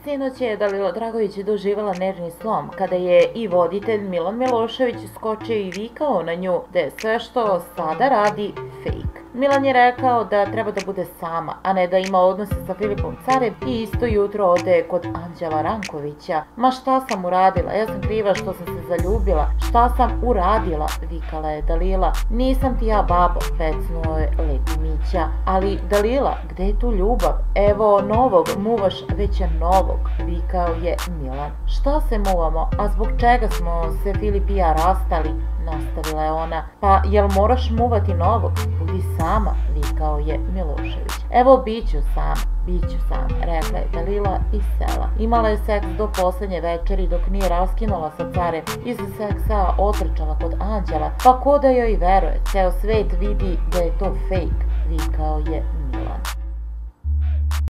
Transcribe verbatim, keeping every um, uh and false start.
Sinoć je Dalila Dragović doživjela nervni slom kada je i voditelj Milan Milošević skočio i vikao na nju da je sve što sada radi fake. Milan je rekao da treba da bude sama, a ne da ima odnose sa Filipom Carem i isto jutro ode kod Anđela Rankovića. Ma šta sam uradila? Ja sam kriva što sam se zaljubila. Šta sam uradila? Vikala je Dalila. Nisam ti ja babo, pecnuo je Lepi Mića. Ali Dalila, gde je tu ljubav? Evo novog, muvaš već je novog, vikao je Milan. Šta se muvamo? A zbog čega smo se Filip i ja rastali? Nastavila je ona. Pa jel moraš muvati novog? Budi sama, vikao je Milošević. Evo biću sama, biću sama, rekla je Dalila i sela. Imala je seks do poslednje večeri dok nije raskinula sa Carem. Iza seksa otrčala kod Anđela, pa ko da joj veruje, ceo svet vidi da je to fake, vikao je Milošević.